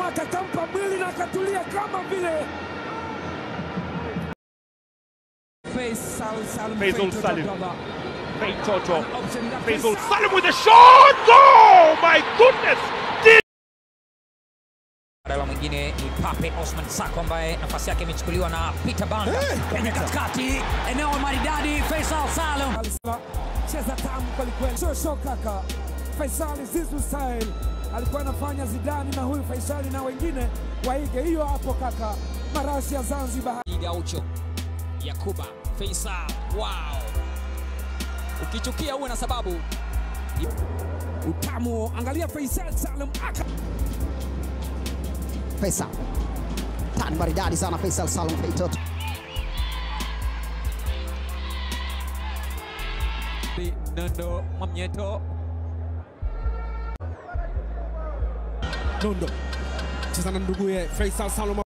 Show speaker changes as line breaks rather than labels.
wake akampa mwili na akatulia kama vile Feisal salum.
Feisal salum. Toto. Feisal salum with a shot. Oh my goodness!
Dawa mwingine ni Pape Osman Sako ambaye nafasi yake imechukuliwa na Peter Banda kwenye katikati eneo maridadi. Feisal salum
cheza tamu kwelikweli, sio kaka. Feisal Zizu style alikuwa anafanya Zidane na huyu Feisal na wengine waige hiyo hapo kaka. Marashi ya Zanzibar.
Gaucho Yakuba Feisal, wow, ukichukia uwe na sababu.
Utamu, angalia Feisal salum
Feisal tani maridadi sana. Feisal salum toto
Nondo Mwamnyeto.
Nondo cheza na nduguye Feisal salum.